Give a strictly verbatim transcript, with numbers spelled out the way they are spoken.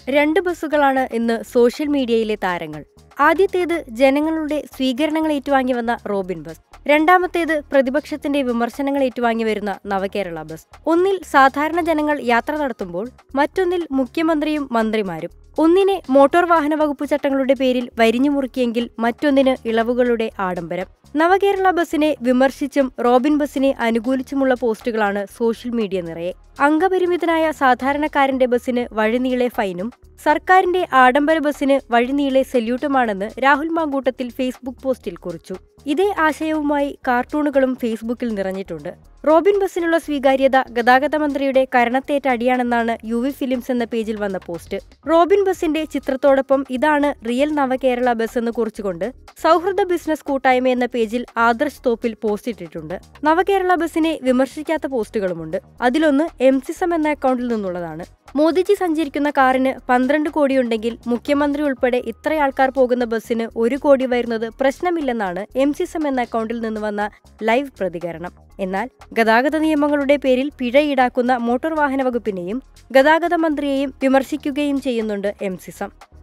രണ്ട് ബസ്സുകളാണ് ഇന്ന് സോഷ്യൽ മീഡിയയിലെ താരങ്ങൾ. ആദ്യത്തേത് ജനങ്ങളുടെ സ്വീകരണങ്ങൾ ഏറ്റുവാങ്ങി വന്ന റോബിൻ ബസ്, രണ്ടാമത്തേത് പ്രതിപക്ഷത്തിന്റെ വിമർശനങ്ങൾ ഏറ്റുവാങ്ങി വരുന്ന നവകേരള ബസ്. ഒന്നിൽ സാധാരണ ജനങ്ങൾ യാത്ര നടത്തുമ്പോൾ മറ്റൊന്നിൽ മുഖ്യമന്ത്രിയും മന്ത്രിമാരും. ഒന്നിനെ മോട്ടോർ വാഹന വകുപ്പ് ചട്ടങ്ങളുടെ പേരിൽ വരിഞ്ഞു മുറുക്കിയെങ്കിൽ മറ്റൊന്നിന് ഇളവുകളുടെ ആഡംബരം. നവകേരള ബസിനെ വിമർശിച്ചും റോബിൻ ബസിനെ അനുകൂലിച്ചുമുള്ള പോസ്റ്റുകളാണ് സോഷ്യൽ മീഡിയ നിറയെ. അംഗപരിമിതനായ സാധാരണക്കാരന്റെ ബസിന് വഴിനീളെ ഫൈനും സർക്കാരിന്റെ ആഡംബര ബസിന് വഴിനീളെ സല്യൂട്ടുമാണെന്ന് രാഹുൽ മാങ്കൂട്ടത്തിൽ ഫേസ്ബുക്ക് പോസ്റ്റിൽ കുറിച്ചു. ഇതേ ആശയവുമായി കാർട്ടൂണുകളും ഫേസ്ബുക്കിൽ നിറഞ്ഞിട്ടുണ്ട്. റോബിൻ ബസിനുള്ള സ്വീകാര്യത ഗതാഗത മന്ത്രിയുടെ കരണത്തേറ്റ അടിയാണെന്നാണ് യു വി ഫിലിംസ് എന്ന പേജിൽ വന്ന പോസ്റ്റ്. റോബിൻ ബസിന്റെ ചിത്രത്തോടൊപ്പം ഇതാണ് റിയൽ നവകേരള ബസ് എന്ന് കുറിച്ചുകൊണ്ട് സൗഹൃദ ബിസിനസ് കൂട്ടായ്മ എന്ന പേജിൽ ആദർശ് തോപ്പിൽ പോസ്റ്റ് ഇട്ടിട്ടുണ്ട്. നവകേരള ബസിനെ വിമർശിക്കാത്ത പോസ്റ്റുകളുമുണ്ട്. അതിലൊന്ന് എംസിസം എന്ന അക്കൗണ്ടിൽ നിന്നുള്ളതാണ്. മോദിജി സഞ്ചരിക്കുന്ന കാറിന് പന്ത്രണ്ട് കോടിയുണ്ടെങ്കിൽ മുഖ്യമന്ത്രി ഉൾപ്പെടെ ഇത്ര ആൾക്കാർ പോകുന്ന ബസ്സിന് ഒരു കോടി വരുന്നത് പ്രശ്നമില്ലെന്നാണ് എംസിസം എന്ന അക്കൗണ്ടിൽ നിന്ന് വന്ന ലൈവ് പ്രതികരണം. എന്നാൽ ഗതാഗത നിയമങ്ങളുടെ പേരിൽ പിഴ ഈടാക്കുന്ന മോട്ടോർ വാഹന വകുപ്പിനെയും ഗതാഗത മന്ത്രിയെയും വിമർശിക്കുകയും ചെയ്യുന്നുണ്ട് എംസിസം.